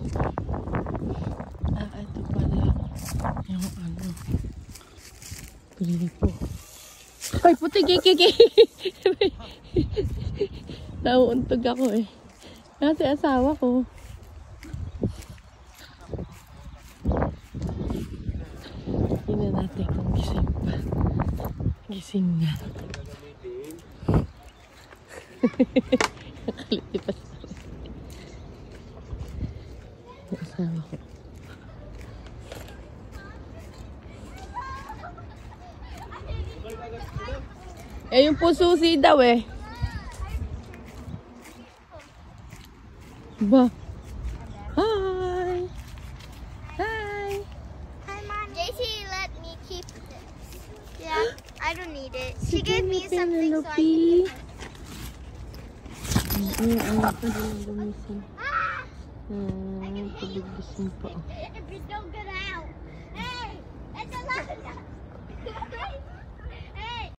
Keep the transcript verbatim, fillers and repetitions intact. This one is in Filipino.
Ah, ito pala. Yung ano. Gripo. Ay, puti, kiki. Nauuntog ako eh. Kasi asawa ko. Tingnan natin kung gising pa. Gising na. Nakaliti pa sa rin. Asawa ko. Eh, yung po susi daw eh. Ba? Hi! Hi! Hi, Mom. J C let me keep this. Yeah, I don't need it. She gave me something so I can... Ay, ay, pa din gumising. Ah, pabigising pa. If you don't get